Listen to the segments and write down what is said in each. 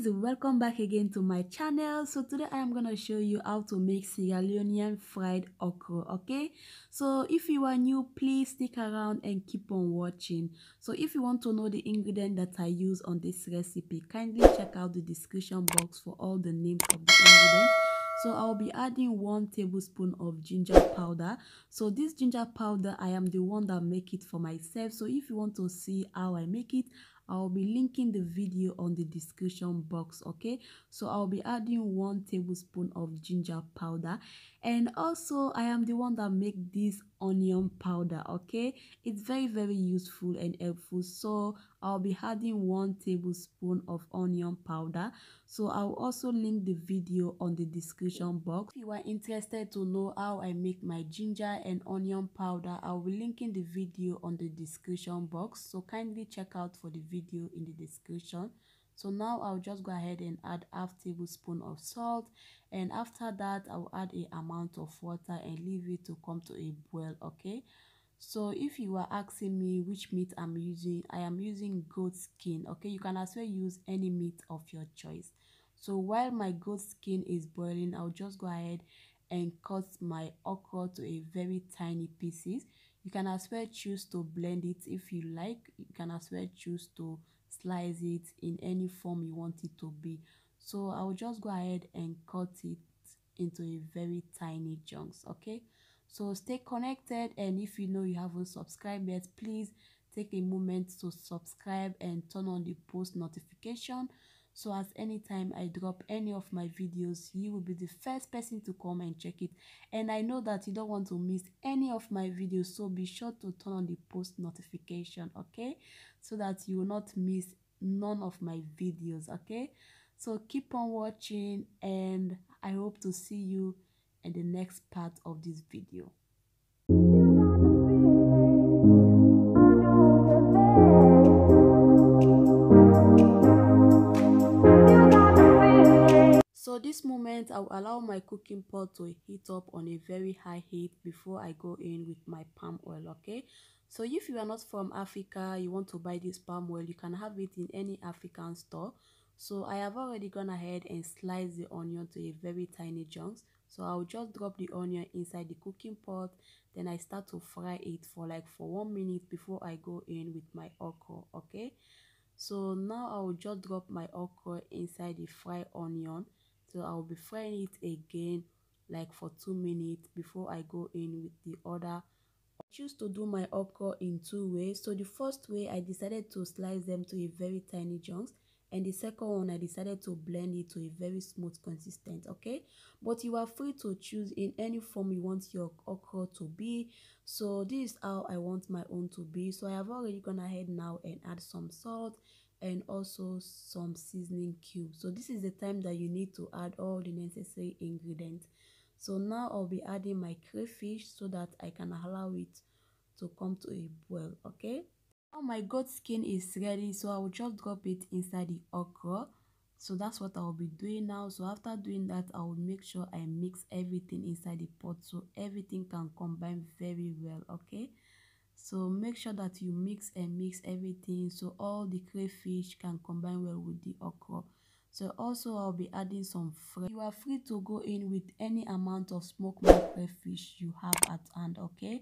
guys, welcome back again to my channel. So today I am going to show you how to make Sierra Leonean fried okra. Okay, so if you are new, please stick around and keep on watching. So if you want to know the ingredient that I use on this recipe, kindly check out the description box for all the names of the ingredients. So I'll be adding 1 tablespoon of ginger powder. So this ginger powder, I am the one that make it for myself. So if you want to see how I make it, I'll be linking the video on the description box. Okay, so I'll be adding 1 tablespoon of ginger powder, and also I am the one that make this onion powder. Okay, it's very useful and helpful. So I'll be adding 1 tablespoon of onion powder. So I'll also link the video on the description box. If you are interested to know how I make my ginger and onion powder, I'll be linking the video on the description box, so kindly check out for the video in the description. So now I'll just go ahead and add half tablespoon of salt, and after that I'll add a amount of water and leave it to come to a boil. Okay, so if you are asking me which meat I'm using, I am using goat skin. Okay, you can as well use any meat of your choice. So while my goat skin is boiling, I'll just go ahead and cut my okra to a very tiny pieces. You can as well choose to blend it if you like. You can as well choose to slice it in any form you want it to be. So I'll just go ahead and cut it into a very tiny chunks. Okay, so stay connected, and if you know you haven't subscribed yet, please take a moment to subscribe and turn on the post notification, so as anytime I drop any of my videos, you will be the first person to come and check it. And I know that you don't want to miss any of my videos, so be sure to turn on the post notification, okay, so that you will not miss none of my videos. Okay, so keep on watching, and I hope to see you in the next part of this video. So this moment I'll allow my cooking pot to heat up on a very high heat before I go in with my palm oil. Okay, so if you are not from Africa, you want to buy this palm oil, you can have it in any African store. So I have already gone ahead and sliced the onion to a very tiny chunks. So I'll just drop the onion inside the cooking pot, then I start to fry it for 1 minute before I go in with my okra. Okay, so now I will just drop my okra inside the fried onion. So I will be frying it again for 2 minutes before I go in with the other. I choose to do my okra in 2 ways. So the first way, I decided to slice them to a very tiny chunks, and the second one, I decided to blend it to a very smooth consistent. Okay, but you are free to choose in any form you want your okra to be. So this is how I want my own to be. So I have already gone ahead now and add some salt and also some seasoning cubes. So this is the time that you need to add all the necessary ingredients. So now I'll be adding my crayfish so that I can allow it to come to a boil. Okay, now my goat skin is ready, so I will just drop it inside the okra. So that's what I'll be doing now. So after doing that, I will make sure I mix everything inside the pot so everything can combine very well. Okay, so make sure that you mix and mix everything so all the crayfish can combine well with the okra. So also I'll be adding some fresh. You are free to go in with any amount of smoked crayfish you have at hand. Okay,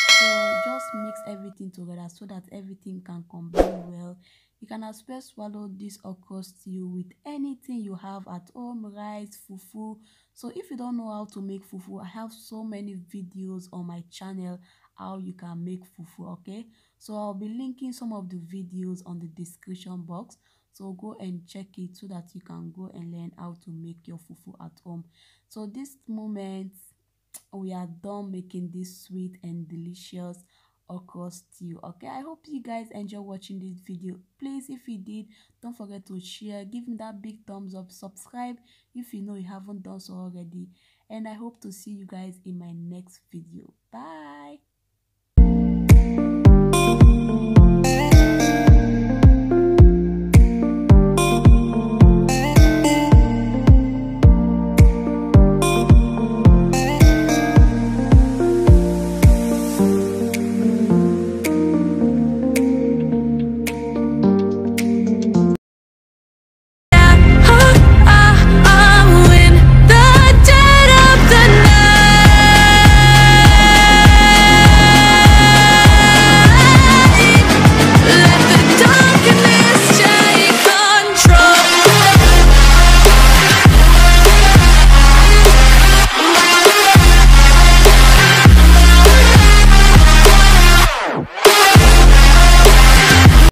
so just mix everything together so that everything can combine well. You can as well swallow this okra stew with anything you have at home, rice, fufu. So if you don't know how to make fufu, I have so many videos on my channel how you can make fufu. Okay, so I'll be linking some of the videos on the description box, so go and check it so that you can go and learn how to make your fufu at home. So this moment we are done making this sweet and delicious okra stew. Okay, I hope you guys enjoy watching this video. Please, if you did, don't forget to share, give me that big thumbs up, subscribe if you know you haven't done so already, and I hope to see you guys in my next video. Bye.